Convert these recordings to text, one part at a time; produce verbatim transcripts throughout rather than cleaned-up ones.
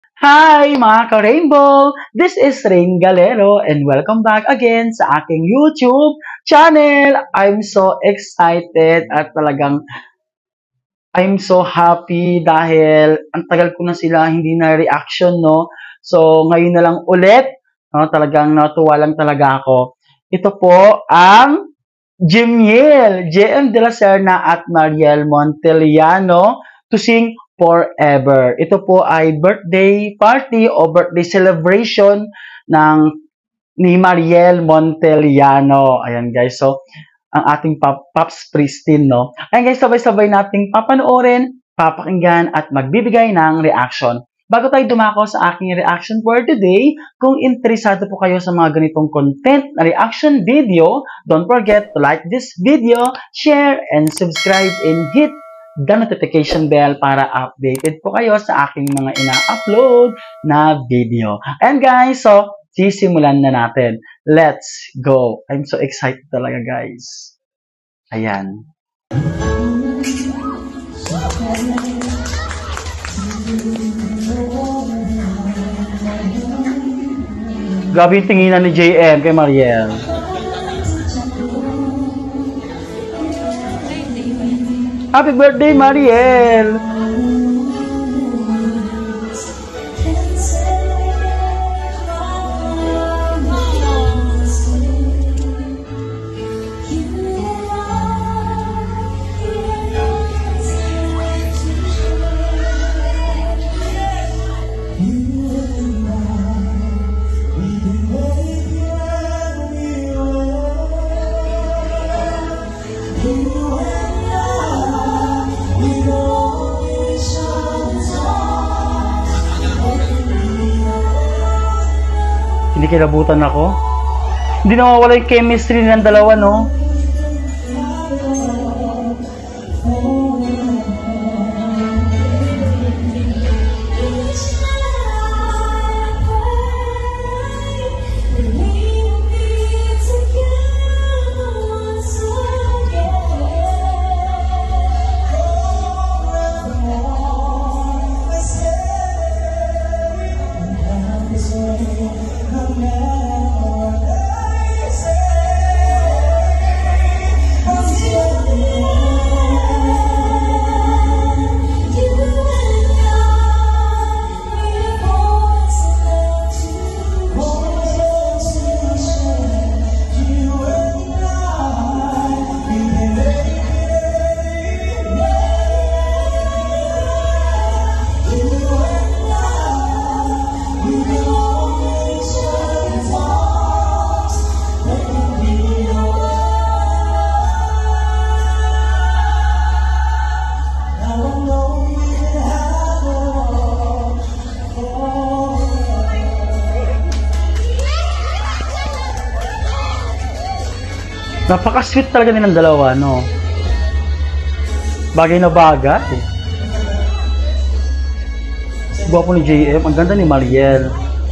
Hi mga ka-Rainbow! This is Rain Galero and welcome back again sa aking YouTube channel. I'm so excited at talagang I'm so happy dahil ang tagal ko na sila hindi na reaction, no? So, ngayon na lang ulit, no? Talagang natuwa lang talaga ako. Ito po ang Jemiel, J M De La Serna at Mariel Monteliano to sing Forever. Ito po ay birthday party o birthday celebration ng ni Mariel Monteliano. Ayan guys, so ang ating pop, Pops Pristine, no? Ayan guys, sabay-sabay nating papanoorin, papakinggan at magbibigay ng reaction. Bago tayo dumako sa aking reaction for today, kung interesado po kayo sa mga ganitong content na reaction video, don't forget to like this video, share, and subscribe and hit the notification bell para updated po kayo sa aking mga ina-upload na video. And guys, so sisimulan na natin. Let's go! I'm so excited talaga guys. Ayan. Grabe yung tinginan ni J M kay Mariel. Happy birthday, Mariel! Hindi kilabutan ako. Hindi nawawala yung chemistry ng dalawa, no? Napaka-sweet talaga nilang dalawa, no? Bagay na bagay. Gwapo ni J M, ang ganda ni Mariel.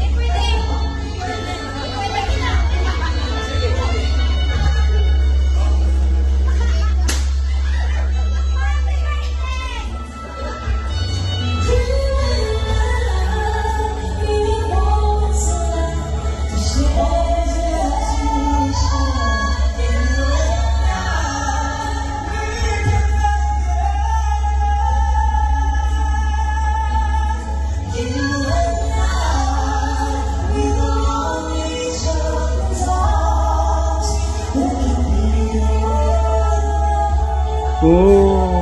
Oh.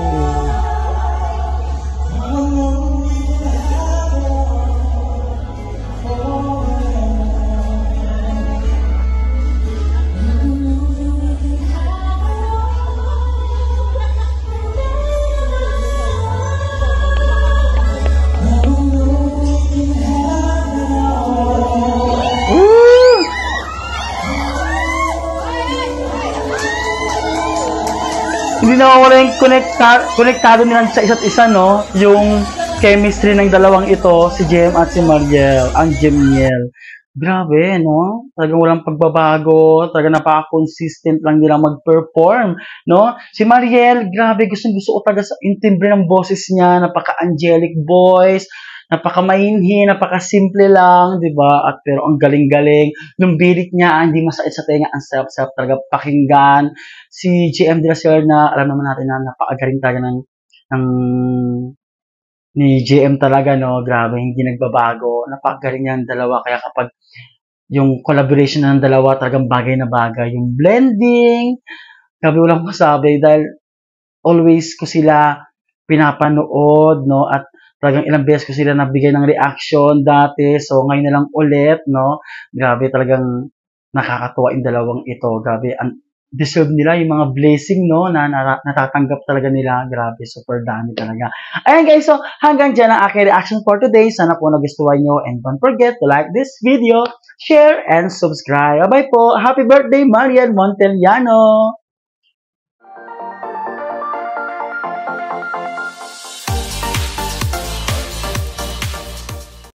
Hindi nawawala yung connecta konektado nila sa isa't isa, no? Yung chemistry ng dalawang ito, si Jem at si Mariel, ang Jemiel. Grabe, no? Talagang walang pagbabago, talagang napaka-consistent lang nila mag-perform, no? Si Mariel, grabe, gustong gusto ko talaga sa yung timbre ng boses niya, napaka-angelic voice, napakamainhin, napakasimple lang, 'di ba? At pero ang galing-galing. Nung birit niya, hindi masakit sa tenga, ang sarap-sarap talaga pakinggan. Si J M De La Serna, alam naman natin na napakagaling talaga ng ng ni J M talaga, no? Grabe, hindi nagbabago. Napakagaling niyan dalawa. Kaya kapag yung collaboration ng dalawa, talagang bagay na bagay. Yung blending, grabe walang masabi dahil always ko sila pinapanood, no? At talagang ilang beses ko sila nabigay ng reaction dati. So, ngayon na lang ulit, no? Grabe talagang nakakatuwa yung dalawang ito. Grabe, ang deserve nila yung mga blessing, no? Na, na natatanggap talaga nila. Grabe, super dami talaga. Ayan guys, so hanggang dyan ang aking reaction for today. Sana po nagustuhan nyo. And don't forget to like this video, share, and subscribe. Bye po. Happy birthday, Marian Montellano!